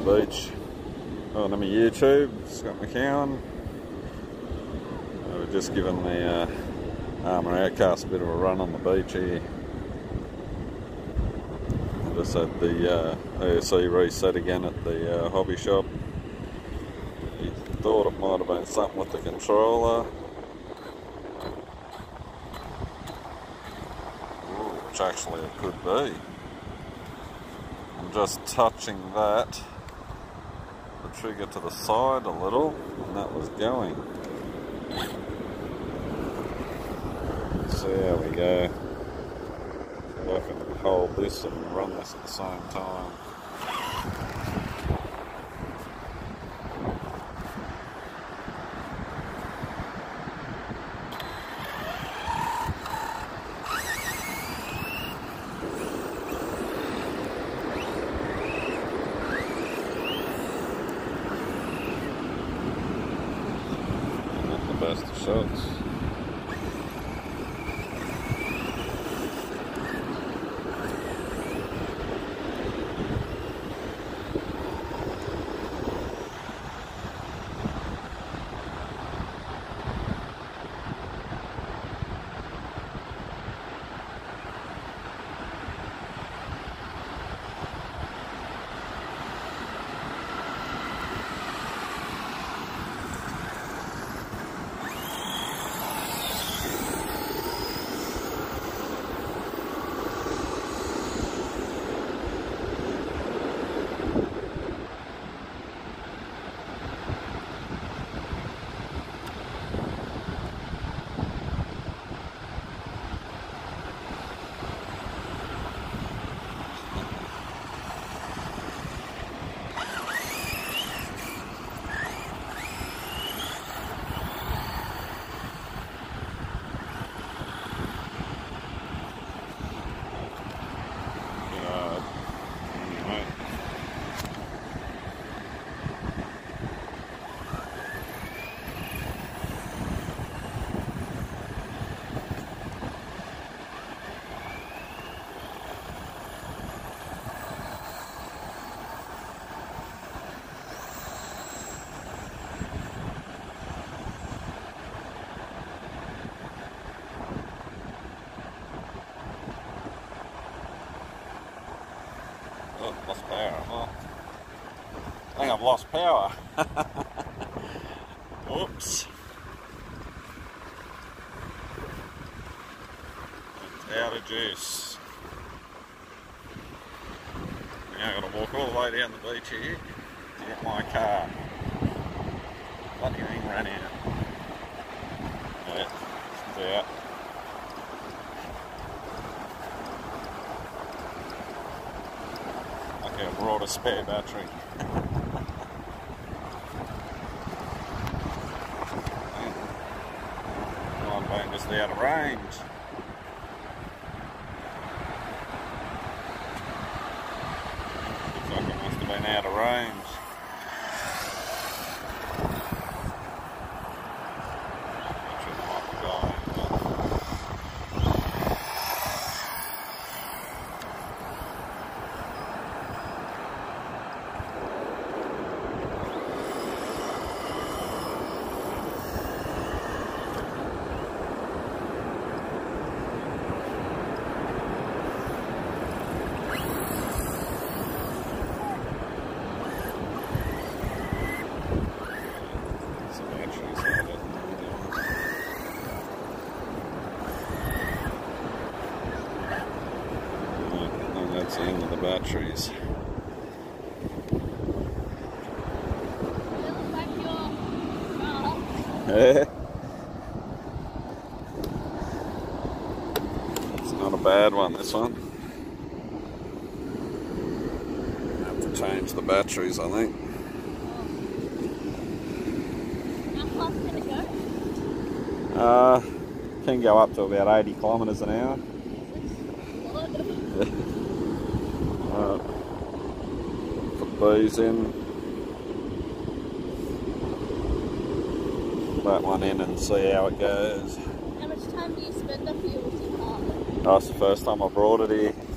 beach. On my YouTube, Scott McCowan. We're just giving the Arrma Outcast a bit of a run on the beach here. I just had the ESC reset again at the hobby shop. He thought it might have been something with the controller, which actually it could be. I'm just touching that, the trigger to the side a little, and that was going. See how we go. So I can hold this and run this at the same time. Best of shots. Oh, lost power. Oh. I think I've lost power. Oops. It's out of juice. Now I've got to walk all the way down the beach here to get my car. Bloody thing ran out. Yeah, it's out. Okay, I brought a spare battery. I'm being just out of range. Looks like it must have been out of range. That's the end of the batteries. It's not a bad one, this one. I have to change the batteries, I think. How fast can it go? Can go up to about 80 kilometres an hour. Put these in. That one in and see how it goes. How much time do you spend up here with your car? That's the first time I brought it here.